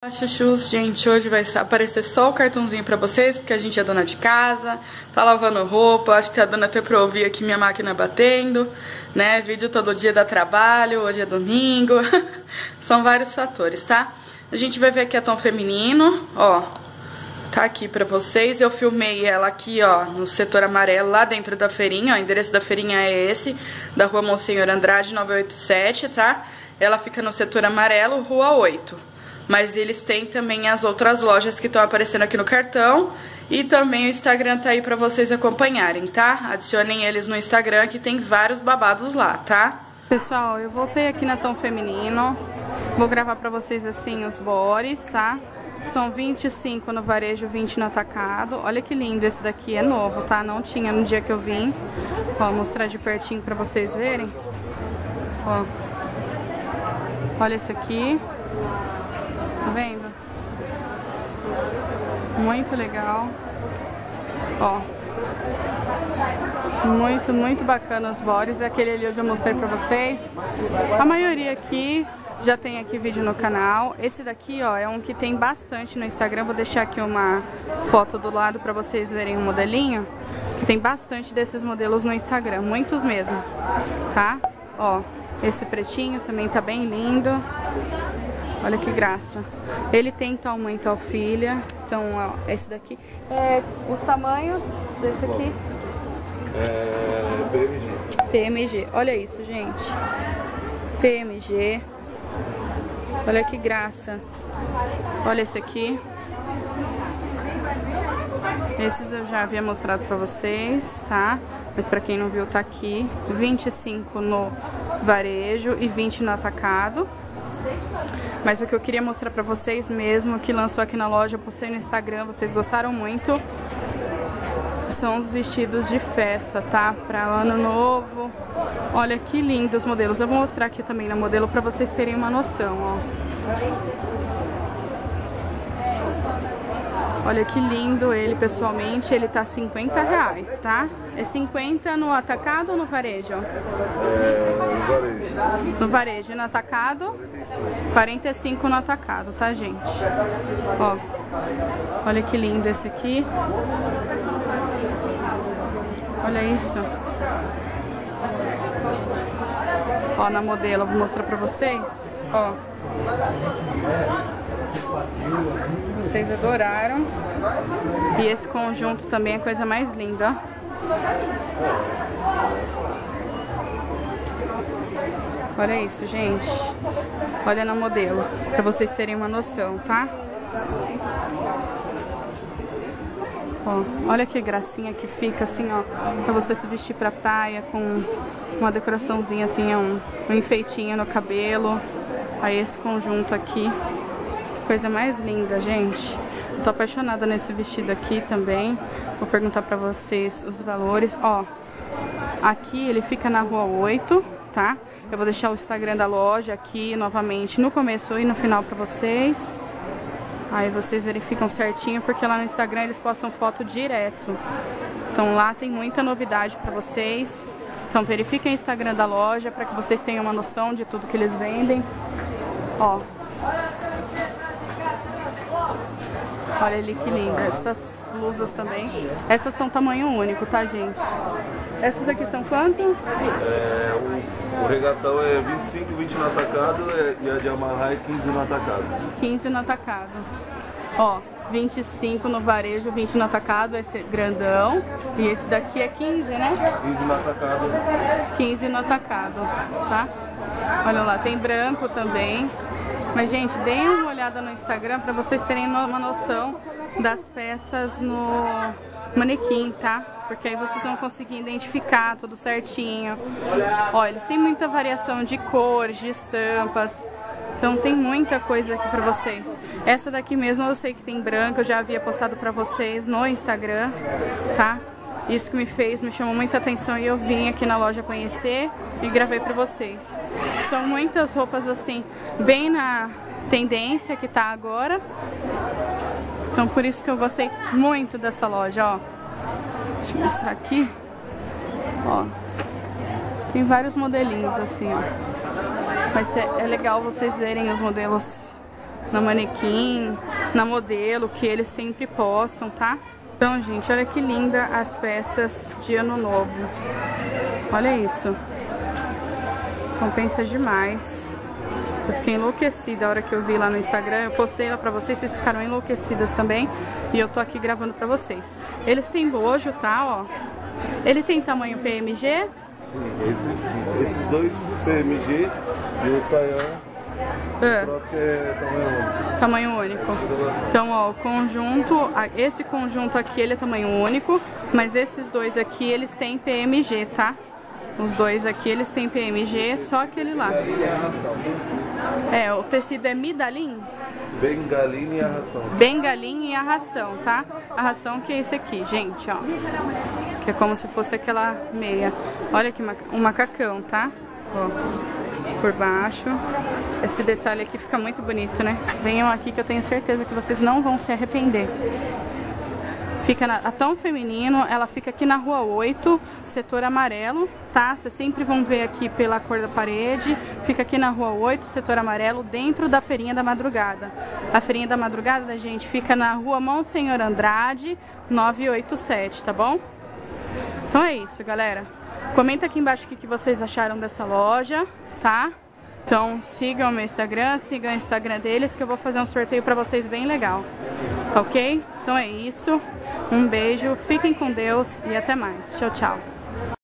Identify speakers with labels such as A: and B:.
A: Chuchus, gente, hoje vai aparecer só o cartãozinho pra vocês, porque a gente é dona de casa, tá lavando roupa, acho que tá dando até pra ouvir aqui minha máquina batendo, né, vídeo todo dia dá trabalho, hoje é domingo, são vários fatores, tá? A gente vai ver aqui a Tom Feminino, ó, tá aqui pra vocês, eu filmei ela aqui, ó, no setor amarelo, lá dentro da feirinha, ó, o endereço da feirinha é esse, da rua Monsenhor Andrade, 987, tá? Ela fica no setor amarelo, rua 8. Mas eles têm também as outras lojas que estão aparecendo aqui no cartão. E também o Instagram tá aí pra vocês acompanharem, tá? Adicionem eles no Instagram que tem vários babados lá, tá? Pessoal, eu voltei aqui na Tom Feminino. Vou gravar pra vocês assim os bores, tá? São 25 no varejo, 20 no atacado. Olha que lindo, esse daqui é novo, tá? Não tinha no dia que eu vim. Ó, vou mostrar de pertinho pra vocês verem. Ó. Olha esse aqui. Tá vendo? Muito legal. Ó. Muito bacana os bores. Aquele ali eu já mostrei pra vocês. A maioria aqui já tem aqui vídeo no canal. Esse daqui, ó, é um que tem bastante no Instagram. Vou deixar aqui uma foto do lado pra vocês verem o modelinho. Que tem bastante desses modelos no Instagram. Muitos mesmo, tá? Ó, esse pretinho também tá bem lindo. Olha que graça. Ele tem tal mãe, tal filha. Então, ó, esse daqui. Os tamanhos desse aqui? PMG. PMG. Olha isso, gente. PMG. Olha que graça. Olha esse aqui. Esses eu já havia mostrado pra vocês, tá? Mas pra quem não viu, tá aqui. 25 no varejo e 20 no atacado. Mas o que eu queria mostrar pra vocês mesmo, que lançou aqui na loja, eu postei no Instagram, vocês gostaram muito, são os vestidos de festa, tá? Pra ano novo. Olha que lindos os modelos. Eu vou mostrar aqui também na modelo pra vocês terem uma noção, ó. Olha que lindo ele pessoalmente, ele tá R$50, tá? É 50 no atacado ou no varejo?
B: No varejo.
A: No varejo, no atacado? 45 no atacado, tá, gente? Ó, olha que lindo esse aqui. Olha isso. Ó, na modelo, eu vou mostrar pra vocês. Ó. Vocês adoraram. E esse conjunto também é a coisa mais linda, ó. Olha isso, gente. Olha na modelo, pra vocês terem uma noção, tá? Ó, olha que gracinha que fica assim, ó, pra você se vestir pra praia com uma decoraçãozinha assim, um enfeitinho no cabelo. Aí esse conjunto aqui, coisa mais linda, gente. Eu tô apaixonada nesse vestido aqui também. Vou perguntar pra vocês os valores. Ó, aqui ele fica na rua 8, tá? Eu vou deixar o Instagram da loja aqui novamente no começo e no final pra vocês. Aí vocês verificam certinho, porque lá no Instagram eles postam foto direto. Então lá tem muita novidade pra vocês. Então verifiquem o Instagram da loja pra que vocês tenham uma noção de tudo que eles vendem. Ó. Olha ali que linda. Essas blusas também. Essas são tamanho único, tá, gente? Essas aqui são quanto?
B: O regatão é 25, 20 no atacado e a de amarrar é 15 no atacado.
A: 15 no atacado. Ó, 25 no varejo, 20 no atacado, esse grandão. E esse daqui é 15, né?
B: 15 no atacado.
A: 15 no atacado, tá? Olha lá, tem branco também. Mas, gente, deem uma olhada no Instagram pra vocês terem uma noção das peças no manequim, tá? Porque aí vocês vão conseguir identificar tudo certinho. Ó, eles têm muita variação de cores, de estampas. Então tem muita coisa aqui pra vocês. Essa daqui mesmo eu sei que tem branco, eu já havia postado pra vocês no Instagram, tá? Isso que me chamou muita atenção e eu vim aqui na loja conhecer e gravei pra vocês. São muitas roupas assim, bem na tendência que tá agora. Então por isso que eu gostei muito dessa loja, ó. Deixa eu mostrar aqui. Ó. Tem vários modelinhos assim, ó. Mas é legal vocês verem os modelos na manequim, na modelo, que eles sempre postam, tá? Então, gente, olha que linda as peças de ano novo. Olha isso. Compensa demais. Eu fiquei enlouquecida a hora que eu vi lá no Instagram. Eu postei lá pra vocês, vocês ficaram enlouquecidas também. E eu tô aqui gravando pra vocês. Eles têm bojo, tá, ó. Ele tem tamanho PMG?
B: Sim, esses dois PMG e o saião. O trote é tamanho único.
A: Então, ó, o conjunto, esse conjunto aqui ele é tamanho único, mas esses dois aqui eles têm PMG, tá? Os dois aqui eles têm PMG, só aquele lá. É, o tecido é Midalin?
B: Bengalim e arrastão.
A: Bengalim e arrastão, tá? Arrastão que é esse aqui, gente, ó. Que é como se fosse aquela meia. Olha aqui, um macacão, tá? Ó. Por baixo. Esse detalhe aqui fica muito bonito, né? Venham aqui que eu tenho certeza que vocês não vão se arrepender. Fica a Tão Feminino, ela fica aqui na Rua 8, setor amarelo, tá? Vocês sempre vão ver aqui pela cor da parede. Fica aqui na Rua 8, setor amarelo, dentro da Feirinha da Madrugada. A Feirinha da Madrugada, gente, fica na Rua Monsenhor Andrade, 987, tá bom? Então é isso, galera. Comenta aqui embaixo o que vocês acharam dessa loja, tá? Então sigam o meu Instagram, sigam o Instagram deles, que eu vou fazer um sorteio pra vocês bem legal, tá ok? Então é isso, um beijo, fiquem com Deus e até mais. Tchau, tchau.